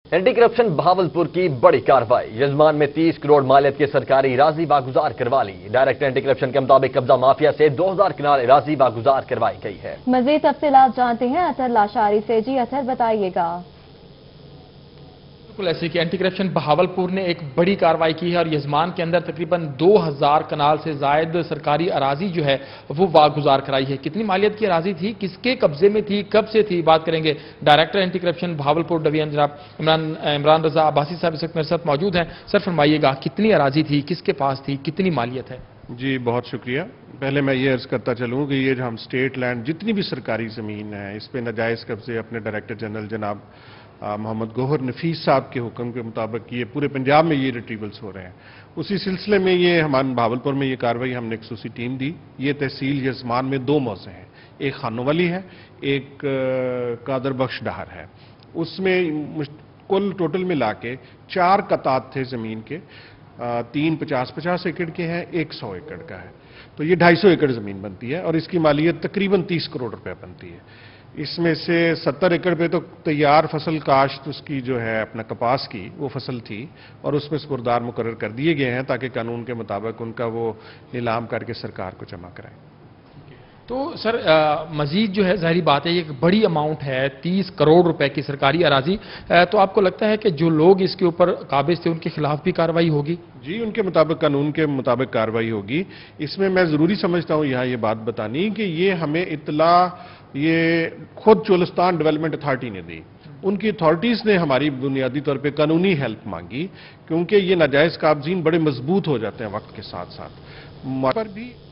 Anti corruption Bahawalpur की बड़ी कार्रवाई। यजमान में 30 करोड़ मालियत की सरकारी इराजी बागुजार करवा ली। डायरेक्टर एंटी करप्शन के मुताबिक कब्जा माफिया से 2000 कनाल इराजी बागुजार करवाई गई है। मजीद तफसीलात जानते हैं अतर लाशारी से। जी अतर बताइएगा। बिल्कुल ऐसे कि एंटी करप्शन बहावलपुर ने एक बड़ी कार्रवाई की है और यजमान के अंदर तकरीबन 2000 कनाल से जायद सरकारी अराजी जो है वो वागुजार कराई है। कितनी मालियत की अराजी थी, किसके कब्जे में थी, कब से थी, बात करेंगे। Director anti corruption Bahawalpur division जनाब इमरान रजा अब्बासी साहब इस वक्त मेरे साथ मौजूद हैं। सर फरमाइएगा, कितनी अराजी थी, किसके पास थी, कितनी मालियत है? जी बहुत शुक्रिया। पहले मैं ये अर्ज करता चलूँ कि ये जो हम स्टेट लैंड जितनी भी सरकारी ज़मीन है इस पे नाजायज़ कब्जे अपने डायरेक्टर जनरल जनाब मोहम्मद गौहर नफीस साहब के हुक्म के मुताबिक ये पूरे पंजाब में ये रिट्रीवल्स हो रहे हैं। उसी सिलसिले में ये हमारे बहावलपुर में ये कार्रवाई हमने एक खसूसी टीम दी। ये तहसील यजमान में 2 मौजे हैं, एक खानोवाली है, एक कादर बख्श डहार है। उसमें कुल टोटल मिला के 4 कतात थे ज़मीन के, 3 50-50 एकड़ के हैं, 1 100 एकड़ का है। तो ये 250 एकड़ ज़मीन बनती है और इसकी मालियत तकरीबन 30 करोड़ रुपए बनती है। इसमें से 70 एकड़ पे तो तैयार फसल काश्त उसकी जो है अपना कपास की वो फसल थी और उसमें स्पुरदार मुकर्रर कर दिए गए हैं ताकि कानून के मुताबिक उनका वो नीलाम करके सरकार को जमा कराएं। तो सर मजीद जो है ज़ाहिरी बात है ये एक बड़ी अमाउंट है, 30 करोड़ रुपए की सरकारी अराजी। तो आपको लगता है कि जो लोग इसके ऊपर काबिज थे उनके खिलाफ भी कार्रवाई होगी? जी उनके मुताबिक कानून के मुताबिक कार्रवाई होगी। इसमें मैं ज़रूरी समझता हूँ यहाँ ये बात बतानी कि ये हमें इत्तला ये खुद चोलिस्तान डेवलपमेंट अथॉरिटी ने दी। उनकी अथॉरिटीज़ ने हमारी बुनियादी तौर पे कानूनी हेल्प मांगी क्योंकि ये नाजायज़ काबजीन बड़े मजबूत हो जाते हैं वक्त के साथ साथ पर भी